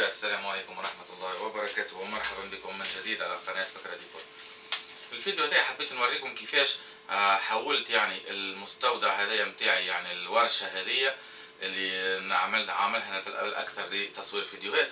أحبائي، السلام عليكم ورحمة الله وبركاته، ومرحبا بكم من جديد على قناة فكرة ديكور. في الفيديو هذا حبيت نوريكم كيفاش حولت يعني المستودع هذايا متاعي، يعني الورشة هذية اللي عاملها الأكثر لتصوير فيديوهات.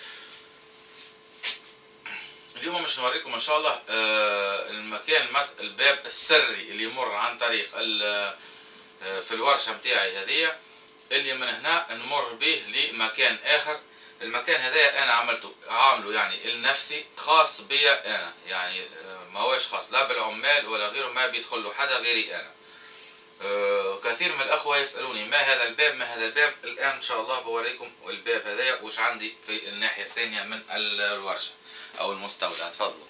اليوم مش نوريكم إن شاء الله المكان الباب السري اللي يمر عن طريق في الورشة متاعي هذية، اللي من هنا نمر به لمكان آخر. المكان هذا انا عامله يعني لنفسي، خاص بيا انا، يعني ما هوش خاص لا بالعمال ولا غيره، ما بيدخل له حدا غيري انا. كثير من الاخوه يسالوني ما هذا الباب، ما هذا الباب. الان ان شاء الله بوريكم الباب هذا وش عندي في الناحيه الثانيه من الورشه او المستودع. تفضلوا.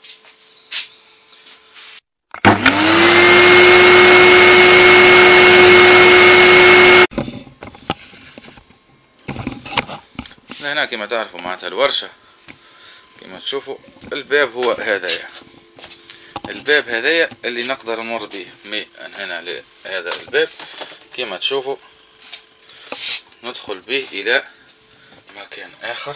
هنا كما تعرفوا معناتها الورشة، كما تشوفوا الباب هو هذايا، الباب هذايا اللي نقدر نمر به من هنا لهذا الباب. كما تشوفوا ندخل به إلى مكان آخر.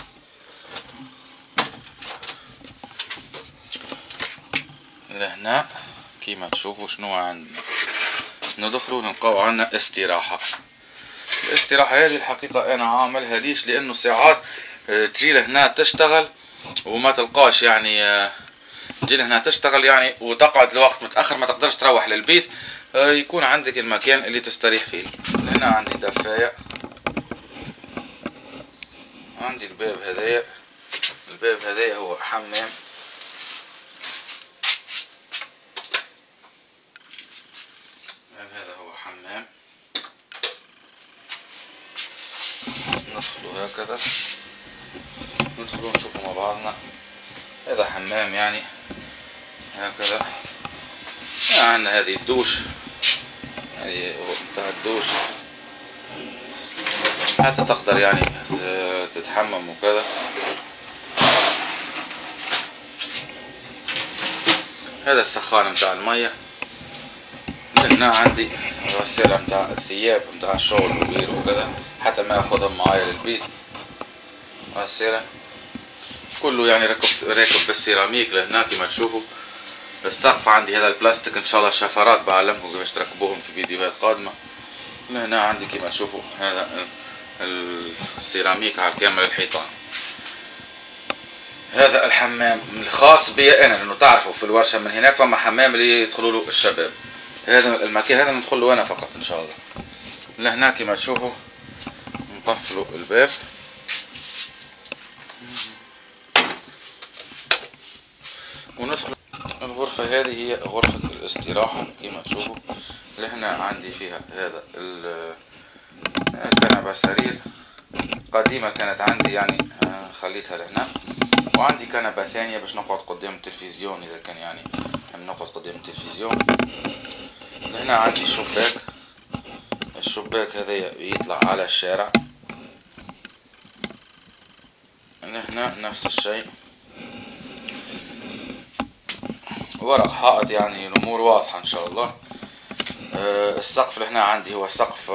لهنا كما تشوفوا شنو عندنا، ندخلوا نلقاو عندنا استراحة. الاستراحة هذه الحقيقة أنا عاملها ليش؟ لأنه ساعات تجي لهنا تشتغل وما تلقاش، يعني تجي لهنا تشتغل يعني وتقعد لوقت متأخر ما تقدرش تروح للبيت، يكون عندك المكان اللي تستريح فيه. هنا عندي دفاية، عندي الباب هذايا. الباب هذايا هو حمام. هذا هو حمام. ندخلوا هكذا، ندخلوا نشوفوا مع بعضنا. هذا حمام يعني هكذا. عندنا هذه الدوش، هذه انتهى الدوش، حتى تقدر يعني تتحمم وكذا. هذا السخان متاع المية. هنا عندي غسالة متاع الثياب متاع الشغل وغيره وكذا، حتى ما اخذهم معايا للبيت. غسالة كله يعني راكب بالسيراميك لهنا كما تشوفوا. السقف عندي هذا البلاستيك، ان شاء الله الشفرات بعلمكم كيفاش تركبوهم في فيديوهات قادمة. هنا عندي كما تشوفوا هذا السيراميك على كامل الحيطان. هذا الحمام الخاص بي انا، لانه تعرفوا في الورشة من هناك فما حمام اللي يدخلوا له الشباب. هذا المكان هذا ندخل له انا فقط ان شاء الله. لهنا كما تشوفوا نقفلوا الباب. وندخل الغرفة هذه، هي غرفة الاستراحة كما تشوفوا. لهنا عندي فيها هذا الكنبة سرير قديمة كانت عندي، يعني خليتها لهنا. وعندي كنبة ثانية باش نقعد قدام التلفزيون إذا كان يعني نقعد قدام التلفزيون. هنا عندي شباك. الشباك هذا يطلع على الشارع. هنا نفس الشيء، ورق حائط، يعني الأمور واضحة إن شاء الله. السقف اللي هنا عندي هو سقف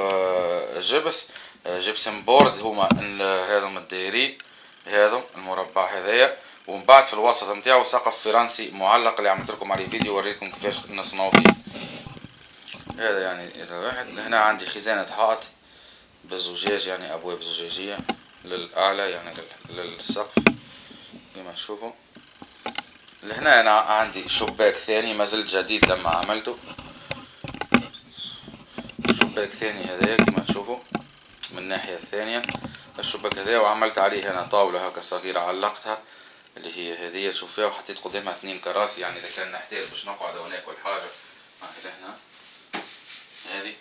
جبسن بورد، هما هذم الدائرين، هذا المربع هذايا. ومن بعد في الوسط نتاعو سقف فرنسي معلق اللي عملت لكم عليه فيديو وريتكم كيفاش نصنعوا فيه. هذا يعني إذا واحد. هنا عندي خزانة حائط بالزجاج، يعني أبواب زجاجية للأعلى يعني للسقف كما تشوفوا. لهنا أنا عندي شباك ثاني ما زلت جديد لما عملته. شباك ثاني هذايا كما تشوفوا من الناحية الثانية. الشباك هذايا وعملت عليه هنا طاولة هكا صغيرة علقتها، اللي هي هذه تشوف فيها، وحطيت قدامها 2 كراسي، يعني إذا كان نحتاج باش نقعد وناكل حاجة. هنا هذه.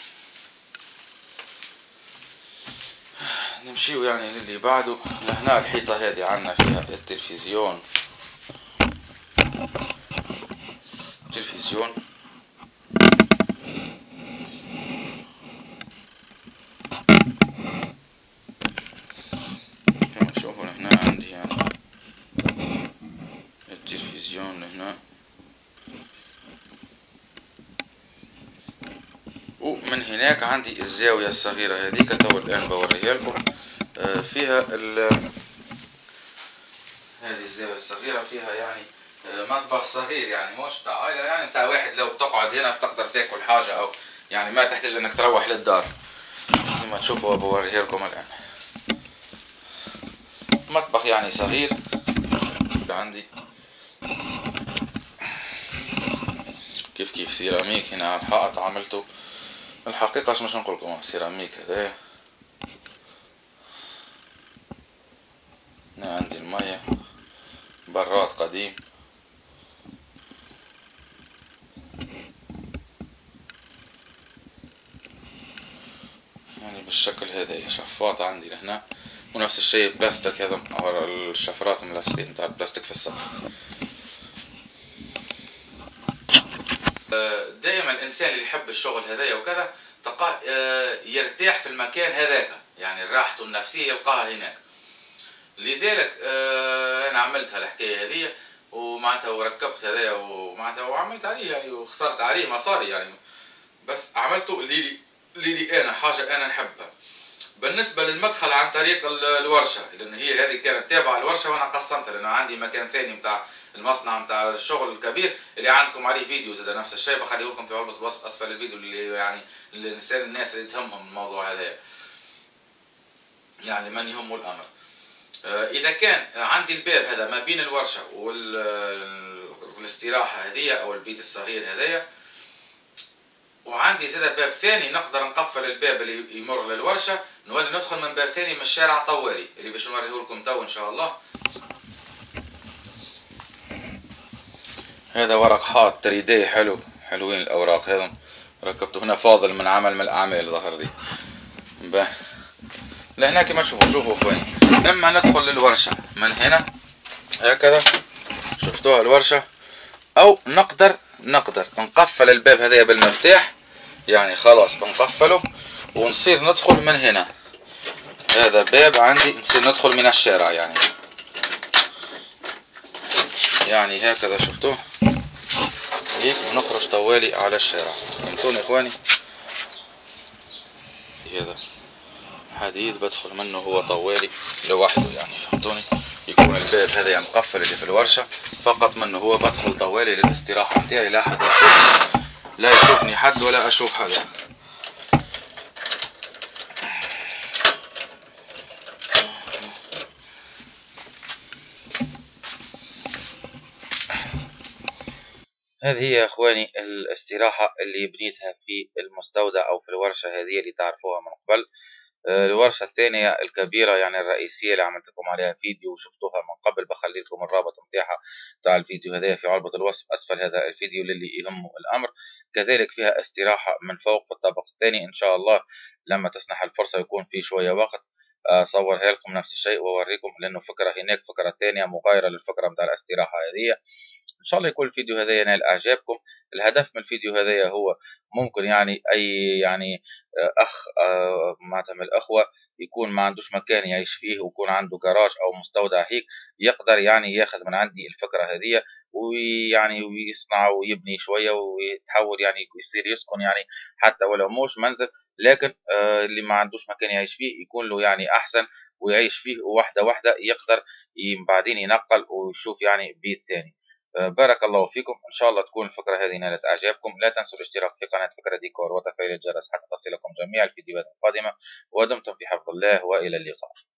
نمشيو يعني للي بعده. هنا الحيطة هذه عندنا فيها التلفزيون. كما تشوفوا هنا عندي يعني التلفزيون هنا. ومن هناك عندي الزاوية الصغيرة هذيك تو الآن بوريها لكم، فيها الزاوية الصغيرة فيها يعني مطبخ صغير، يعني مش بتاع عائلة، يعني بتاع واحد لو بتقعد هنا بتقدر تاكل حاجة، أو يعني ما تحتاج إنك تروح للدار. كما تشوفوا بوريه لكم الآن مطبخ يعني صغير عندي، كيف سيراميك هنا على الحائط عملته. الحقيقة مش نقول لكم سيراميك هذا. هنا عندي المية، براد قديم، يعني بالشكل هذا. شفاط عندي لهنا، ونفس الشيء بلاستيك هذا، أو الشفرات ملاصقين متاع البلاستيك في السقف. دائما الإنسان اللي يحب الشغل هذايا وكذا تلقاه يرتاح في المكان هذاك، يعني راحته النفسية يلقاها هناك. لذلك أنا عملت هالحكاية هذه، ومعناتها وركبت هذايا، ومعناتها وعملت عليه يعني، وخسرت عليه مصاري يعني، بس عملته لي أنا حاجة أنا نحبها. بالنسبة للمدخل عن طريق الورشة، لأن هي هذه كانت تابعة للورشة وأنا قسمتها، لأنه عندي مكان ثاني متاع المصنع متاع الشغل الكبير اللي عندكم عليه فيديو زاد نفس الشيء، بخليه لكم في علبة الوصف أسفل الفيديو، اللي يعني الناس اللي تهمهم الموضوع هذا، يعني من يهمه الأمر. إذا كان عندي الباب هذا ما بين الورشة والاستراحة هذه أو البيت الصغير هذايا، وعندي زاد باب ثاني نقدر نقفل الباب اللي يمر للورشة، نولي ندخل من باب ثاني من الشارع طوالي اللي باش نوريه لكم تو إن شاء الله. هذا ورق حائط تريديه حلوين الأوراق هذا، ركبته هنا فاضل من عمل من الأعمال ظهر لي. لهنا كما شوفوا اخواني، اما ندخل للورشة من هنا هكذا، شفتوها الورشة، او نقدر نقفل الباب هذا بالمفتاح، يعني خلاص بنقفله ونصير ندخل من هنا. هذا باب عندي نصير ندخل من الشارع، يعني هكذا شفتوه هيك، ونخرج طوالي على الشارع. فهمتوني اخواني؟ هذا حديد بدخل منه هو طوالي لوحده، يعني فهمتوني؟ يكون الباب هذا مقفل اللي في الورشة، فقط منه هو بدخل طوالي للاستراحة متاعي، لا حد يشوفني، لا يشوفني حد ولا اشوف حدا. هذه هي يا اخواني الاستراحة اللي بنيتها في المستودع او في الورشة هذه اللي تعرفوها من قبل. الورشة الثانية الكبيرة يعني الرئيسية اللي عملت لكم عليها فيديو وشفتوها من قبل، بخلي لكم الرابط متاعها تاع الفيديو هذا في علبة الوصف أسفل هذا الفيديو للي يهمه الأمر. كذلك فيها استراحة من فوق في الطابق الثاني، إن شاء الله لما تسنح الفرصة يكون في شوية وقت أصورها لكم نفس الشيء وأوريكم، لأنه فكرة هناك فكرة ثانية مغايرة للفكرة متاع الاستراحة هذه. ان شاء الله يكون الفيديو هذا ينال اعجابكم. الهدف من الفيديو هذا هو ممكن يعني اي يعني اخ معناتها من الاخوه يكون ما عندوش مكان يعيش فيه، ويكون عنده جراج او مستودع هيك، يقدر يعني ياخذ من عندي الفكره هذه، ويعني ويصنع ويبني شويه ويتحول يعني يصير يسكن، يعني حتى ولو مش منزل، لكن اللي ما عندوش مكان يعيش فيه يكون له يعني احسن ويعيش فيه، واحده واحده يقدر بعدين ينقل ويشوف يعني بيت ثاني. بارك الله فيكم، إن شاء الله تكون الفكرة هذه نالت إعجابكم. لا تنسوا الاشتراك في قناة فكرة ديكور وتفعيل الجرس حتى تصلكم جميع الفيديوهات القادمة، ودمتم في حفظ الله وإلى اللقاء.